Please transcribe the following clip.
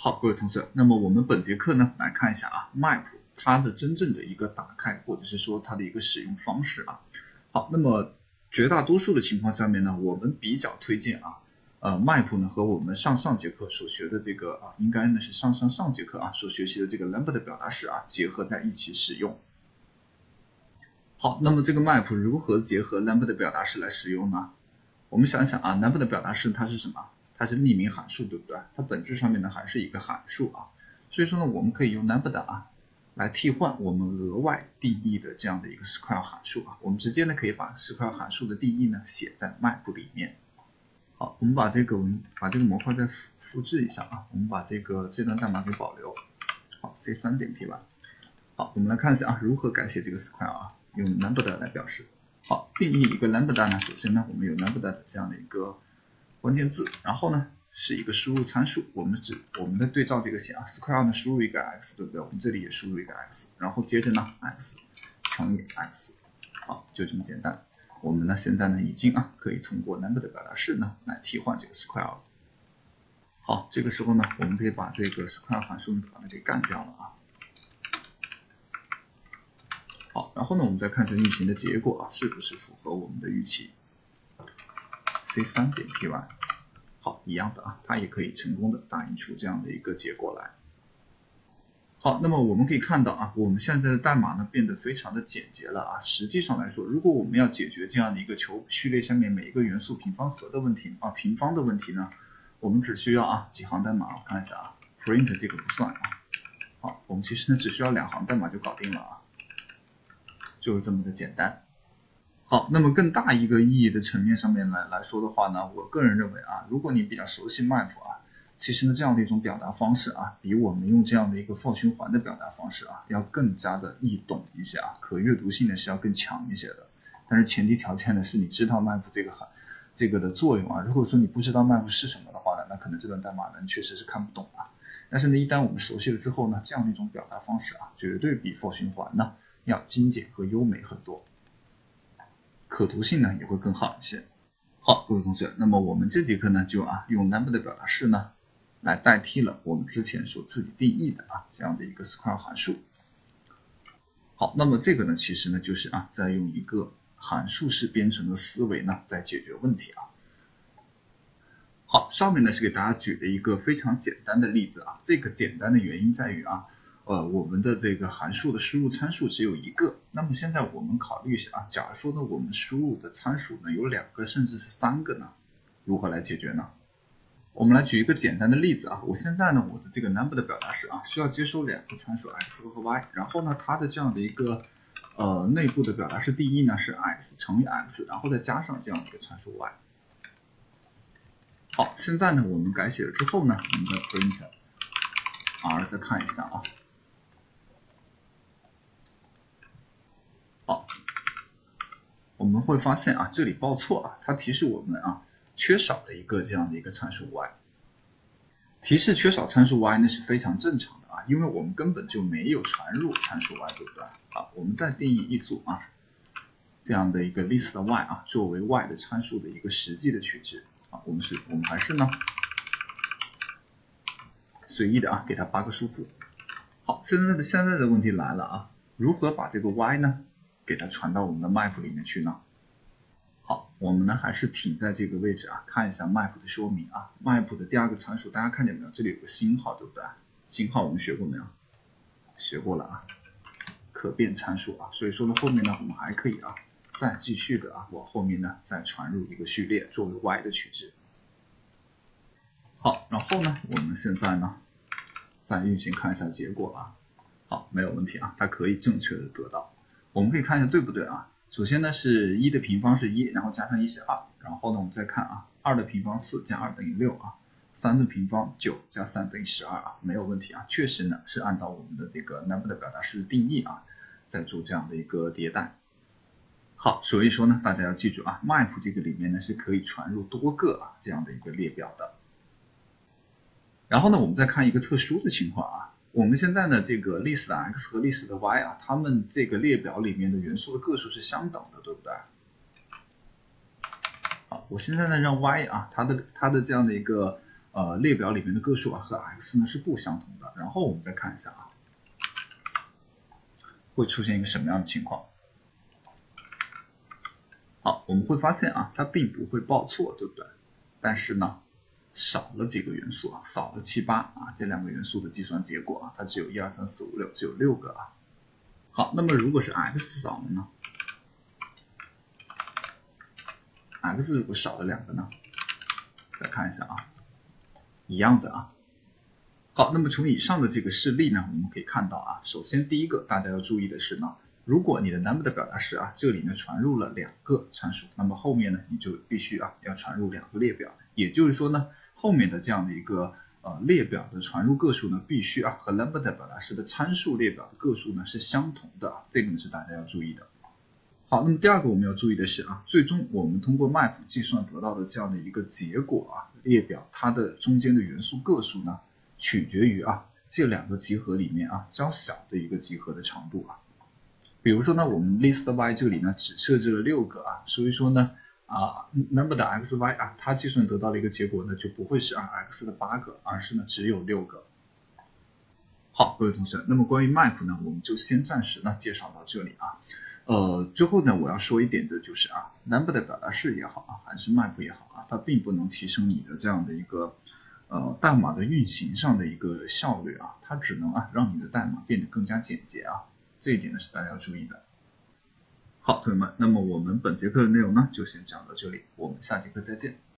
好，各位同学，那么我们本节课呢来看一下啊 map 它的真正的一个打开，或者是说它的一个使用方式啊。好，那么绝大多数的情况下面呢，我们比较推荐map 呢和我们上节课所学的这个应该呢是上节课所学习的这个 lambda 的表达式结合在一起使用。好，那么这个 map 如何结合 lambda 的表达式来使用呢？我们想想lambda 的表达式它是什么？它是匿名函数，对不对？它本质上面呢还是一个函数所以说呢，我们可以用 lambda 来替换我们额外定义的这样的一个 SQL 函数我们直接呢可以把 SQL 函数的定义呢写在 map 里面。好，我们把这个模块再复制一下我们把这段代码给保留。好 ，C3.py。好，我们来看一下如何改写这个 SQL用 lambda 来表示。好，定义一个 lambda 呢，首先呢我们有 lambda 的这样的一个关键字，然后呢是一个输入参数，我们的对照这个线SQL 呢输入一个 x， 对不对？我们这里也输入一个 x， 然后接着呢 x 乘以 x， 好，就这么简单。我们呢现在呢已经可以通过 lambda 的表达式呢来替换这个 SQL。好，这个时候呢我们可以把这个 SQL 函数呢把它给干掉了好，然后呢我们再看一下运行的结果是不是符合我们的预期。C3.py。好，一样的它也可以成功的打印出这样的一个结果来。好，那么我们可以看到我们现在的代码呢变得非常的简洁了实际上来说，如果我们要解决这样的一个求序列下面每一个元素平方和的问题平方的问题呢，我们只需要几行代码，我看一下print 这个不算好，我们其实呢只需要2行代码就搞定了就是这么的简单。好，那么更大一个意义的层面上面来说的话呢，我个人认为如果你比较熟悉 map 其实呢这样的一种表达方式比我们用这样的一个 for 循环的表达方式要更加的易懂一些可阅读性呢是要更强一些的。但是前提条件呢是你知道 map 这个的作用如果说你不知道 map 是什么的话呢，那可能这段代码呢确实是看不懂但是呢一旦我们熟悉了之后呢，这样的一种表达方式绝对比 for 循环呢要精简和优美很多。可读性呢也会更好一些。好，各位同学，那么我们这节课呢就用 lambda 的表达式呢来代替了我们之前所自己定义的这样的一个 SQL 函数。好，那么这个呢其实呢就是在用一个函数式编程的思维呢在解决问题好，上面呢是给大家举的一个非常简单的例子这个简单的原因在于我们的这个函数的输入参数只有一个，那么现在我们考虑一下假如说呢我们输入的参数呢有2个甚至是3个呢，如何来解决呢？我们来举一个简单的例子我现在呢我的这个 lambda 的表达式需要接收2个参数 x 和 y， 然后呢它的这样的一个内部的表达式定义呢是 x 乘以 x， 然后再加上这样的一个参数 y。好，现在呢我们改写了之后呢，我们再 print r 再看一下好，我们会发现这里报错它提示我们缺少了一个这样的一个参数 y。提示缺少参数 y 那是非常正常的因为我们根本就没有传入参数 y， 对不对？好，我们再定义一组这样的一个 list y 作为 y 的参数的一个实际的取值我们还是呢随意的给它8个数字。好，现在的问题来了如何把这个 y 呢给它传到我们的 map 里面去呢？好，我们呢还是停在这个位置看一下 map 的说明map 的第2个参数，大家看见没有？这里有个星号，对不对？星号我们学过没有？学过了可变参数所以说呢后面呢我们还可以再继续的往后面呢再传入一个序列作为 y 的取值。好，然后呢我们现在呢再运行看一下结果好，没有问题它可以正确的得到。我们可以看一下对不对首先呢是1的平方是1，然后加上1是2，然后呢我们再看2的平方4加2等于63的平方9加3等于12没有问题确实呢是按照我们的这个 lambda 的表达式定义在做这样的一个迭代。好，所以说呢大家要记住map 这个里面呢是可以传入多个这样的一个列表的。然后呢我们再看一个特殊的情况我们现在呢这个 list 的 x 和 list 的 y 它们这个列表里面的元素的个数是相等的，对不对？好，我现在呢让 y 它的这样的一个列表里面的个数啊和 x 呢是不相同的。然后我们再看一下啊，会出现一个什么样的情况？好，我们会发现啊，它并不会报错，对不对？但是呢，少了几个元素啊，少了7、8啊，这2个元素的计算结果啊，它只有1、2、3、4、5、6，只有6个啊。好，那么如果是 x 少了呢 ？x 如果少了2个呢？再看一下啊，一样的啊。好，那么从以上的这个示例呢，我们可以看到啊，首先第一个大家要注意的是呢，如果你的 number 的表达式啊，这里呢传入了2个参数，那么后面呢你就必须啊要传入2个列表，也就是说呢，后面的这样的一个列表的传入个数呢，必须啊和 number 的表达式的参数列表的个数呢是相同的，这个呢是大家要注意的。好，那么第二个我们要注意的是啊，最终我们通过 map 计算得到的这样的一个结果啊，列表它的中间的元素个数呢，取决于啊这2个集合里面啊较小的一个集合的长度啊。比如说呢，我们 list y 这里呢只设置了6个啊，所以说呢number 的 x y 啊，它计算得到的一个结果呢就不会是x 的8个，而是呢只有6个。好，各位同学，那么关于 map 呢，我们就先暂时呢介绍到这里啊。最后呢，我要说一点的就是啊 ，number 的表达式也好啊，还是 map 也好啊，它并不能提升你的这样的一个代码的运行上的一个效率啊，它只能啊让你的代码变得更加简洁啊，这一点呢是大家要注意的。好，同学们，那么我们本节课的内容呢就先讲到这里，我们下节课再见。